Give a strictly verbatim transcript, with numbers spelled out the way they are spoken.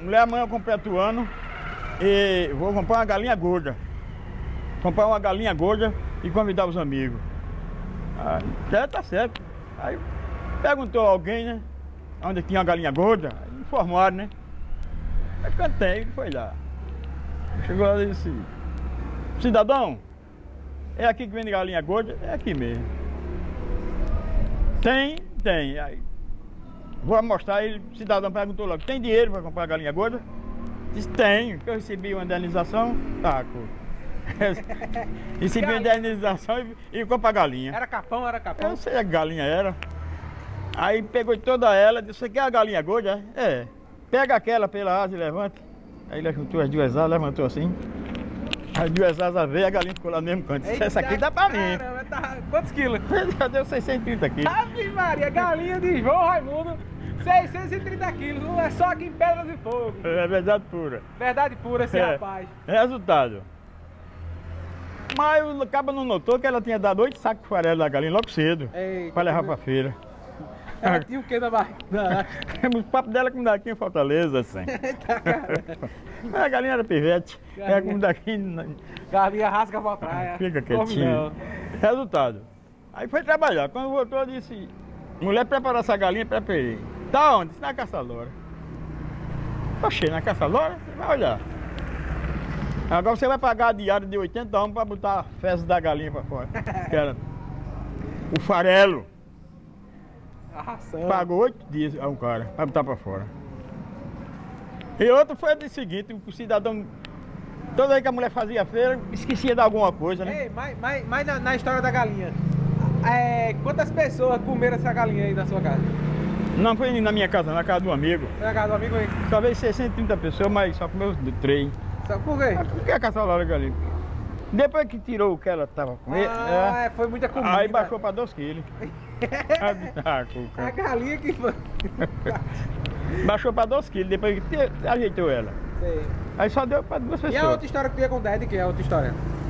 mulher, amanhã eu completo o ano e vou comprar uma galinha gorda. Comprar uma galinha gorda e convidar os amigos. Aí, já tá certo. Aí perguntou alguém, né? Onde tinha uma galinha gorda, aí informaram, né? Aí cantei, foi lá. Chegou lá e disse: cidadão, é aqui que vende galinha gorda? É aqui mesmo. Tem, tem. Aí, vou mostrar, ele, o cidadão perguntou logo: tem dinheiro para comprar galinha gorda? Disse: tenho, que eu recebi uma indenização. Tá, pô. Recebi uma indenização e, e comprar galinha. Era capão, era capão? Eu não sei a galinha era. Aí pegou toda ela, disse: você quer a galinha gorda? É. Pega aquela pela asa e levanta. Aí ele juntou as duas asas, levantou assim. As duas asas veio, a galinha ficou lá no mesmo canto. Essa aqui dá pra mim. Caramba, tá... Quantos quilos? Já deu seiscentos e trinta quilos. Ave Maria, galinha de João Raimundo, seiscentos e trinta quilos. Não é só aqui em Pedras de Fogo. É verdade pura. Verdade pura esse É. rapaz. Resultado. Mas o cabo não notou que ela tinha dado oito sacos de farelo da galinha logo cedo. Eita, pra levar que- pra feira. Ela tinha o que na barriga? O papo dela como daqui em Fortaleza, assim. Eita, cara. Mas a galinha era pivete. Galinha. É como daqui. na- Galinha rasga pra praia. Fica Come quietinho. não. Resultado. Aí foi trabalhar. Quando voltou, disse: mulher, preparou essa galinha, preparei. Tá onde? Disse: na caçadora. Oxê, na caçadora? Você vai olhar. Agora você vai pagar a diária de oitenta homens para botar a fezes da galinha para fora. Que era o farelo. A ração. Pagou oito dias a um cara para botar para fora. E outro foi o seguinte: o cidadão, toda vez que a mulher fazia feira, esquecia de alguma coisa, né? Ei, mas, mas, mas na, na história da galinha, é, quantas pessoas comeram essa galinha aí na sua casa? Não foi na minha casa, na casa de um amigo. Foi na casa do amigo aí? Talvez seiscentas e trinta pessoas, mas só comeu três. Sabe por quê? Por que a caçadora galinha? Depois que tirou o que ela estava comendo, Ah, é, é, foi muita comida. aí baixou para dois quilos. Ah, cuca. A galinha que foi. Baixou para dois quilos, depois que te- ajeitou ela. Sei. Aí só deu para duas E a pessoas. outra história que tu ia contar é de que é a outra história?